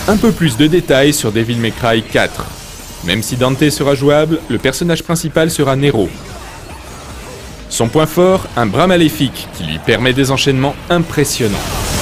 Un peu plus de détails sur Devil May Cry 4. Même si Dante sera jouable, le personnage principal sera Nero. Son point fort, un bras maléfique qui lui permet des enchaînements impressionnants.